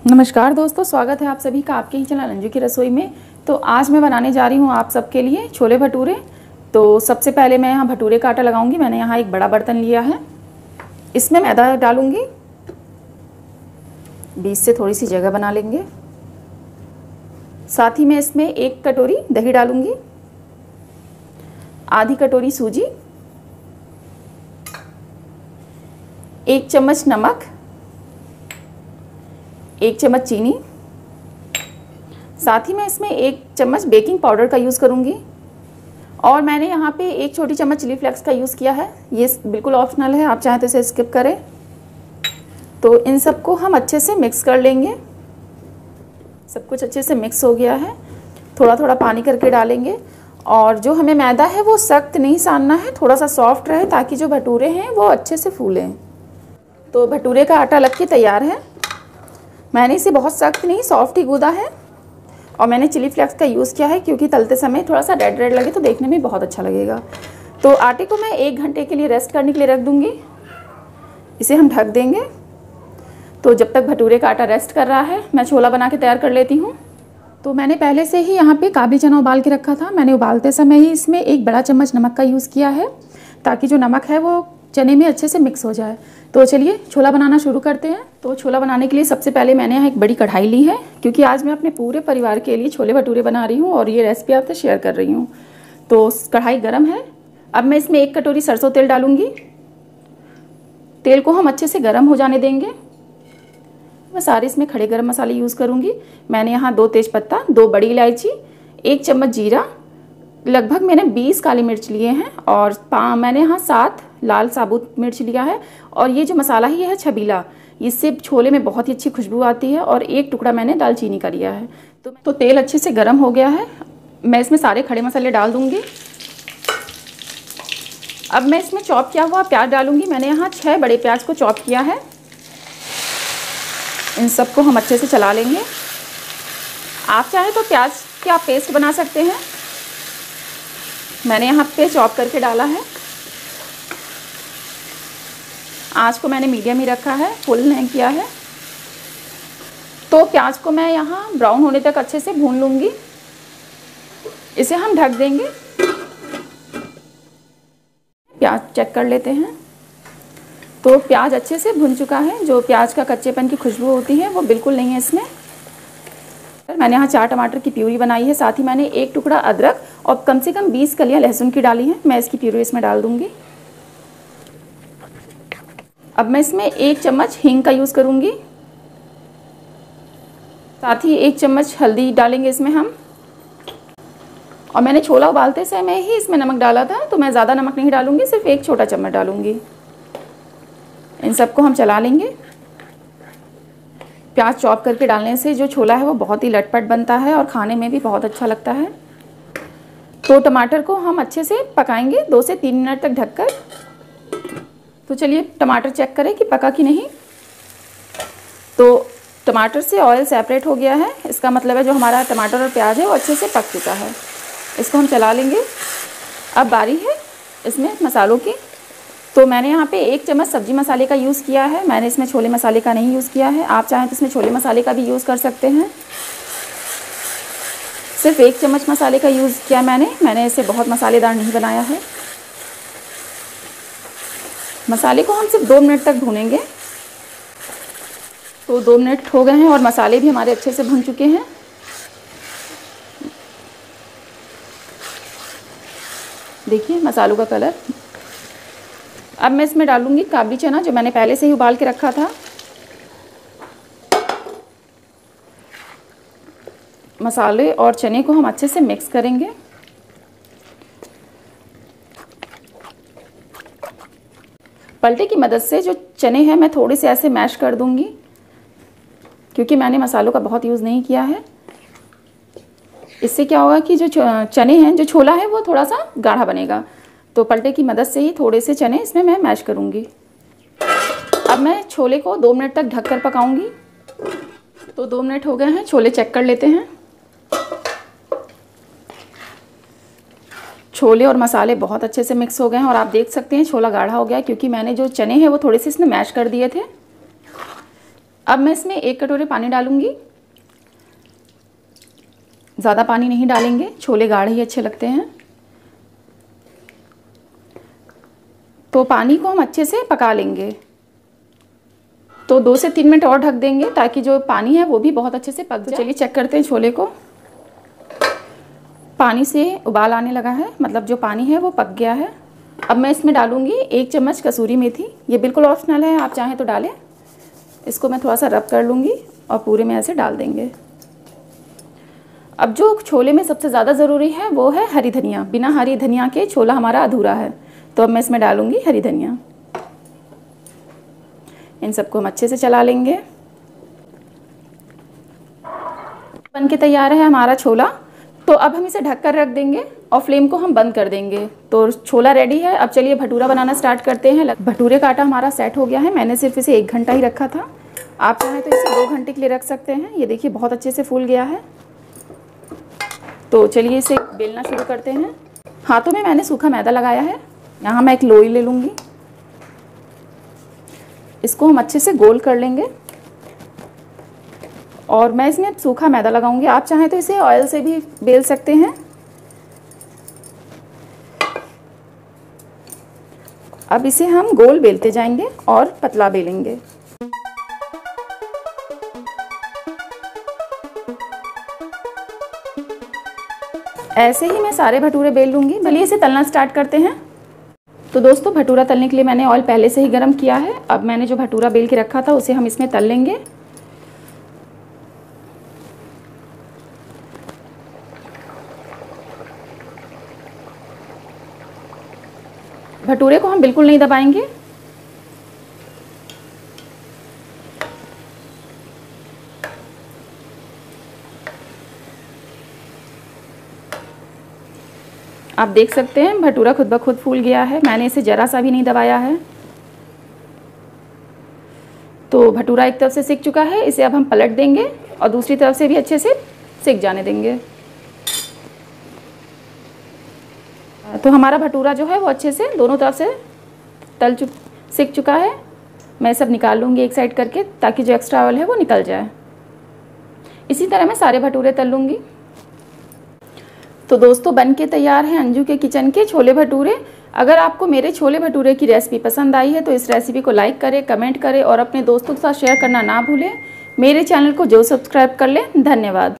नमस्कार दोस्तों, स्वागत है आप सभी का आपके ही चैनल अंजू की रसोई में। तो आज मैं बनाने जा रही हूँ आप सबके लिए छोले भटूरे। तो सबसे पहले मैं यहाँ भटूरे का आटा लगाऊंगी। मैंने यहाँ एक बड़ा बर्तन लिया है, इसमें मैदा डालूंगी। बीच से थोड़ी सी जगह बना लेंगे। साथ ही मैं इसमें 1 कटोरी दही डालूंगी, आधी कटोरी सूजी, 1 चम्मच नमक, 1 चम्मच चीनी। साथ ही मैं इसमें 1 चम्मच बेकिंग पाउडर का यूज़ करूँगी। और मैंने यहाँ पे 1 छोटी चम्मच चिली फ्लेक्स का यूज़ किया है। ये बिल्कुल ऑप्शनल है, आप चाहें तो इसे स्किप करें। तो इन सबको हम अच्छे से मिक्स कर लेंगे। सब कुछ अच्छे से मिक्स हो गया है। थोड़ा थोड़ा पानी करके डालेंगे। और जो हमें मैदा है वो सख्त नहीं सानना है, थोड़ा सा सॉफ्ट रहे ताकि जो भटूरे हैं वो अच्छे से फूलें। तो भटूरे का आटा लग के तैयार है। मैंने इसे बहुत सख्त नहीं, सॉफ्ट ही गूंदा है। और मैंने चिली फ्लेक्स का यूज़ किया है क्योंकि तलते समय थोड़ा सा रेड रेड लगे तो देखने में बहुत अच्छा लगेगा। तो आटे को मैं 1 घंटे के लिए रेस्ट करने के लिए रख दूँगी। इसे हम ढक देंगे। तो जब तक भटूरे का आटा रेस्ट कर रहा है, मैं छोला बना के तैयार कर लेती हूँ। तो मैंने पहले से ही यहाँ पे काबली चना उबाल के रखा था। मैंने उबालते समय ही इसमें 1 बड़ा चम्मच नमक का यूज़ किया है ताकि जो नमक है वो चने में अच्छे से मिक्स हो जाए। तो चलिए छोला बनाना शुरू करते हैं। तो छोला बनाने के लिए सबसे पहले मैंने यहाँ एक बड़ी कढ़ाई ली है क्योंकि आज मैं अपने पूरे परिवार के लिए छोले भटूरे बना रही हूँ और ये रेसिपी आपसे शेयर कर रही हूँ। तो कढ़ाई गर्म है। अब मैं इसमें 1 कटोरी सरसों तेल डालूँगी। तेल को हम अच्छे से गर्म हो जाने देंगे। मैं सारे इसमें खड़े गरम मसाले यूज़ करूँगी। मैंने यहाँ 2 तेज़पत्ता, 2 बड़ी इलायची, 1 चम्मच जीरा, लगभग मैंने 20 काली मिर्च लिए हैं और मैंने यहाँ 7 लाल साबुत मिर्च लिया है। और ये जो मसाला ही है छबीला, इससे छोले में बहुत ही अच्छी खुशबू आती है। और 1 टुकड़ा मैंने दालचीनी का लिया है। तो तेल अच्छे से गर्म हो गया है। मैं इसमें सारे खड़े मसाले डाल दूँगी। अब मैं इसमें चॉप किया हुआ प्याज डालूँगी। मैंने यहाँ 6 बड़े प्याज को चॉप किया है। इन सबको हम अच्छे से चला लेंगे। आप चाहें तो प्याज की आप पेस्ट बना सकते हैं। मैंने यहाँ पे चॉप करके डाला है। आँच को मैंने मीडियम ही रखा है, फुल नहीं किया है। तो प्याज को मैं यहाँ ब्राउन होने तक अच्छे से भून लूँगी। इसे हम ढक देंगे। प्याज चेक कर लेते हैं। तो प्याज अच्छे से भुन चुका है। जो प्याज का कच्चेपन की खुशबू होती है वो बिल्कुल नहीं है इसमें। मैंने यहाँ 4 टमाटर की प्यूरी बनाई है। साथ ही मैंने 1 टुकड़ा अदरक और कम से कम 20 कलियाँ लहसुन की डाली हैं। मैं इसकी प्यूरी इसमें डाल दूँगी। अब मैं इसमें 1 चम्मच हींग का यूज़ करूँगी। साथ ही 1 चम्मच हल्दी डालेंगे इसमें हम। और मैंने छोला उबालते समय ही इसमें नमक डाला था, तो मैं ज़्यादा नमक नहीं डालूँगी, सिर्फ 1 छोटा चम्मच डालूँगी। इन सबको हम चला लेंगे। प्याज चॉप करके डालने से जो छोला है वो बहुत ही लटपट बनता है और खाने में भी बहुत अच्छा लगता है। तो टमाटर को हम अच्छे से पकाएंगे 2 से 3 मिनट तक ढककर। तो चलिए टमाटर चेक करें कि पका कि नहीं। तो टमाटर से ऑयल सेपरेट हो गया है। इसका मतलब है जो हमारा टमाटर और प्याज है वो अच्छे से पक चुका है। इसको हम चला लेंगे। अब बारी है इसमें मसालों की। तो मैंने यहाँ पे 1 चम्मच सब्जी मसाले का यूज़ किया है। मैंने इसमें छोले मसाले का नहीं यूज़ किया है। आप चाहें तो इसमें छोले मसाले का भी यूज़ कर सकते हैं। सिर्फ 1 चम्मच मसाले का यूज़ किया मैंने इसे बहुत मसालेदार नहीं बनाया है। मसाले को हम सिर्फ 2 मिनट तक भूनेंगे। तो 2 मिनट हो गए हैं और मसाले भी हमारे अच्छे से भुन चुके हैं। देखिए मसालों का कलर। अब मैं इसमें डालूंगी काबली चना जो मैंने पहले से ही उबाल के रखा था। मसाले और चने को हम अच्छे से मिक्स करेंगे। पलटे की मदद से जो चने हैं मैं थोड़े से ऐसे मैश कर दूंगी क्योंकि मैंने मसालों का बहुत यूज़ नहीं किया है। इससे क्या होगा कि जो चने हैं, जो छोला है वो थोड़ा सा गाढ़ा बनेगा। तो पलटे की मदद से ही थोड़े से चने इसमें मैं मैश करूँगी। अब मैं छोले को 2 मिनट तक ढककर पकाऊंगी। तो 2 मिनट हो गए हैं, छोले चेक कर लेते हैं। छोले और मसाले बहुत अच्छे से मिक्स हो गए हैं और आप देख सकते हैं छोला गाढ़ा हो गया है क्योंकि मैंने जो चने हैं वो थोड़े से इसमें मैश कर दिए थे। अब मैं इसमें 1 कटोरी पानी डालूंगी। ज़्यादा पानी नहीं डालेंगे, छोले गाढ़े ही अच्छे लगते हैं। तो पानी को हम अच्छे से पका लेंगे। तो 2 से 3 मिनट और ढक देंगे ताकि जो पानी है वो भी बहुत अच्छे से पक जाए। तो चलिए चेक करते हैं छोले को। पानी से उबाल आने लगा है, मतलब जो पानी है वो पक गया है। अब मैं इसमें डालूंगी 1 चम्मच कसूरी मेथी। ये बिल्कुल ऑप्शनल है, आप चाहें तो डालें। इसको मैं थोड़ा सा रब कर लूँगी और पूरे में ऐसे डाल देंगे। अब जो छोले में सबसे ज़्यादा ज़रूरी है वो है हरी धनिया। बिना हरी धनिया के छोला हमारा अधूरा है। तो अब मैं इसमें डालूँगी हरी धनिया। इन सबको हम अच्छे से चला लेंगे। बन के तैयार है हमारा छोला। तो अब हम इसे ढक कर रख देंगे और फ्लेम को हम बंद कर देंगे। तो छोला रेडी है। अब चलिए भटूरा बनाना स्टार्ट करते हैं। भटूरे का आटा हमारा सेट हो गया है। मैंने सिर्फ इसे 1 घंटा ही रखा था, आप चाहें तो इसे 2 घंटे के लिए रख सकते हैं। ये देखिए बहुत अच्छे से फूल गया है। तो चलिए इसे बेलना शुरू करते हैं। हाथों में मैंने सूखा मैदा लगाया है। यहाँ मैं एक लोई ले लूँगी। इसको हम अच्छे से गोल कर लेंगे और मैं इसमें सूखा मैदा लगाऊंगी। आप चाहें तो इसे ऑयल से भी बेल सकते हैं। अब इसे हम गोल बेलते जाएंगे और पतला बेलेंगे। ऐसे ही मैं सारे भटूरे बेल लूँगी। चलिए इसे तलना स्टार्ट करते हैं। तो दोस्तों भटूरा तलने के लिए मैंने ऑयल पहले से ही गर्म किया है। अब मैंने जो भटूरा बेल के रखा था उसे हम इसमें तल लेंगे। भटूरे को हम बिल्कुल नहीं दबाएंगे। आप देख सकते हैं भटूरा खुद ब खुद फूल गया है। मैंने इसे ज़रा सा भी नहीं दबाया है। तो भटूरा एक तरफ से सिक चुका है। इसे अब हम पलट देंगे और दूसरी तरफ से भी अच्छे से सिक जाने देंगे। तो हमारा भटूरा जो है वो अच्छे से दोनों तरफ से सिक चुका है। मैं सब निकाल लूँगी एक साइड करके ताकि जो एक्स्ट्रा ऑयल है वो निकल जाए। इसी तरह मैं सारे भटूरे तल लूँगी। तो दोस्तों बन के तैयार है अंजू के किचन के छोले भटूरे। अगर आपको मेरे छोले भटूरे की रेसिपी पसंद आई है तो इस रेसिपी को लाइक करें, कमेंट करें और अपने दोस्तों के साथ शेयर करना ना भूलें। मेरे चैनल को जो सब्सक्राइब कर लें। धन्यवाद।